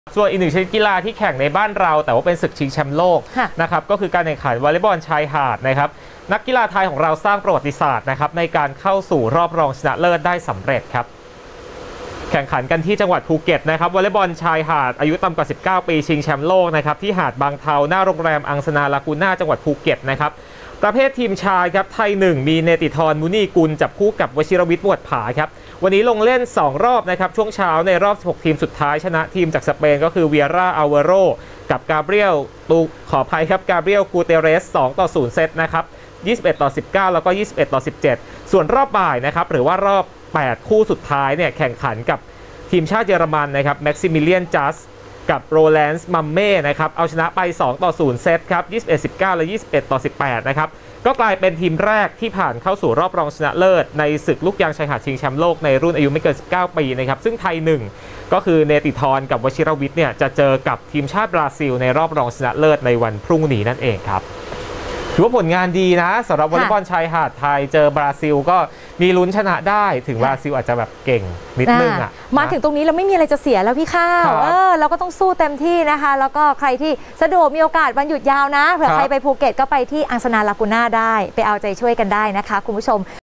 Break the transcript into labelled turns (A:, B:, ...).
A: ส่วนอีกหนึ่งชนิดกีฬาที่แข่งในบ้านเราแต่ว่าเป็นศึกชิงแชมป์โลกนะครับก็คือการแข่งขันวอลเลย์บอลชายหาดนะครับนักกีฬาไทยของเราสร้างประวัติศาสตร์นะครับในการเข้าสู่รอบรองชนะเลิศได้สำเร็จครับแข่งขันกันที่จังหวัดภูเก็ตนะครับวอลเลย์บอลชายหาดอายุต่ำกว่า19ปีชิงแชมป์โลกนะครับที่หาดบางเทาหน้าโรงแรมอังสนาลากูน่าจังหวัดภูเก็ตนะครับประเภททีมชายครับไทย1มีเนติธรมุนีกุลจับคู่กับวชิรวิทย์หมวดผาครับวันนี้ลงเล่น2รอบนะครับช่วงเช้าในรอบ16ทีมสุดท้ายชนะทีมจากสเปนก็คือเวียร่าอัลวาโรกับกาเบรียลขออภัยครับกาเบรียลกูเตเรส2-0เซตนะครับ21-19แล้วก็21-17ส่วนรอบบ่ายนะครับหรือว่ารอบ8คู่สุดท้ายเนี่ยแข่งขันกับทีมชาติเยอรมันนะครับแม็กซิมิเลียนจัสกับโรแลนซ์มัมเม่นะครับเอาชนะไป2-0เซตครับ21-19และ21-18นะครับก็กลายเป็นทีมแรกที่ผ่านเข้าสู่รอบรองชนะเลิศในศึกลูกยางชายหาดชิงแชมป์โลกในรุ่นอายุไม่เกิน19ปีนะครับซึ่งไทย1ก็คือเนติธรกับวชิรวิทย์เนี่ยจะเจอกับทีมชาติบราซิลในรอบรองชนะเลิศในวันพรุ่งนี้นั่นเองครับถือว่าผลงานดีนะสำหรับวอลเลย์บอลชายหาดไทยเจอบราซิลก็มีลุ้นชนะได้ถึงบราซิลอาจจะแบบเก่งนิดนึง
B: มาถึงตรงนี้เราไม่มีอะไรจะเสียแล้วพี่ข้าวเราก็ต้องสู้เต็มที่นะคะแล้วก็ใครที่สะดวกมีโอกาสวันหยุดยาวนะเผื่อใครไปภูเก็ตก็ไปที่อังสนาลากูน่าได้ไปเอาใจช่วยกันได้นะคะคุณผู้ชม